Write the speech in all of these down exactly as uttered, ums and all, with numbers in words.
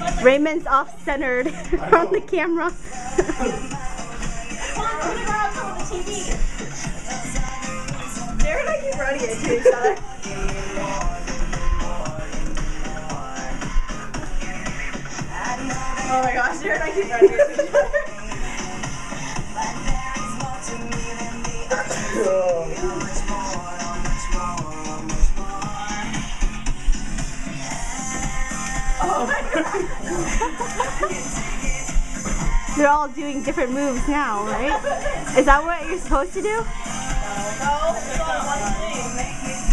Raymond's off-centered from the camera. Darren and I keep running into each other. Oh my gosh, Darren and I keep running into each other. Oh my god. They're all doing different moves now, right? Is that what you're supposed to do? No, it's all one thing.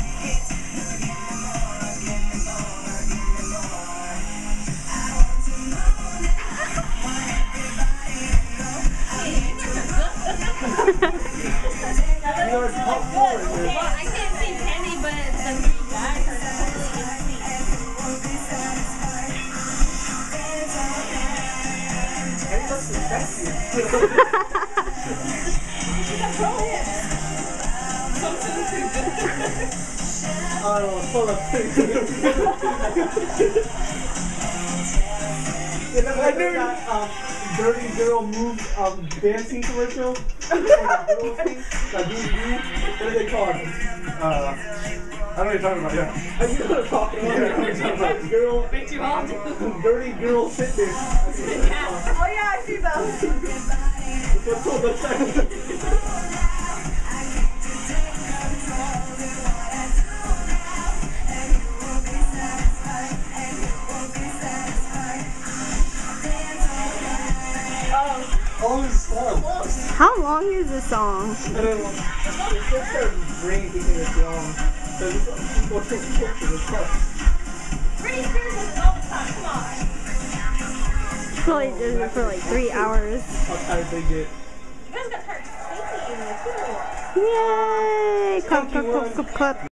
Well, I can't see Penny, but the three guys are totally in Oh, full of I never got um, Dirty Girl Move um, dancing commercial. That girl thing, that D V D. What do they call it? Uh, I don't know what you're talking about, yeah. I know what I'm talking about. Yeah, I know what you're talking about. Girl, Makes you all do. Dirty Girl Fitness. Oh yeah, I see those. What's all the time? Oh, this song. How long is the song? I don't know. It's just their brain thinking it's wrong. So this people think it's the part. Britney Spears does it all the time. Come on. She probably does it for like three hours. How tired they get. You guys got tired singing in there too. Yay! Clap, clap, clap, clap, clap.